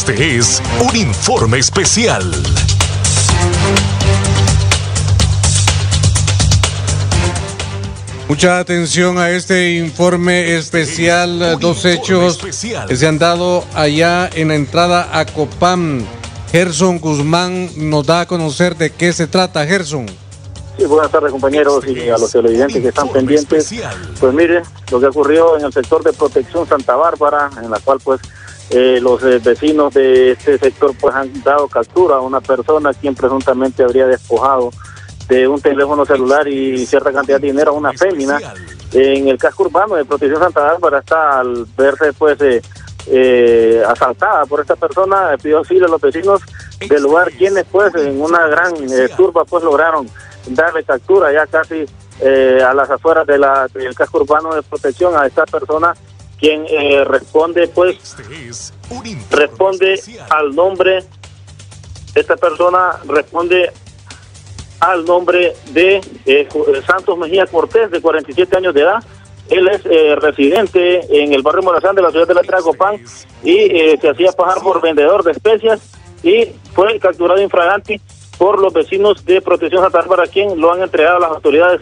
Este es un informe especial. Mucha atención a este informe especial. Dos hechos que se han dado allá en la entrada a Copán. Gerson Guzmán nos da a conocer de qué se trata. Gerson. Sí, buenas tardes, compañeros, y a los televidentes que están pendientes. Pues mire, lo que ocurrió en el sector de Protección Santa Bárbara, en la cual pues los vecinos de este sector pues han dado captura a una persona quien presuntamente habría despojado de un teléfono celular y cierta cantidad de dinero a una fémina. En el casco urbano de Protección Santa Bárbara está, al verse pues asaltada por esta persona, pidió auxilio a los vecinos del lugar, quienes pues en una gran turba pues lograron darle captura ya casi a las afueras del casco urbano de protección a esta persona, quien responde pues al nombre, esta persona responde al nombre de Santos Mejía Cortés, de 47 años de edad. Él es residente en el barrio Morazán de la ciudad de la entrada de Copán y se hacía pasar por vendedor de especias y fue capturado infraganti por los vecinos de Protección Santa Bárbara, quien lo han entregado a las autoridades.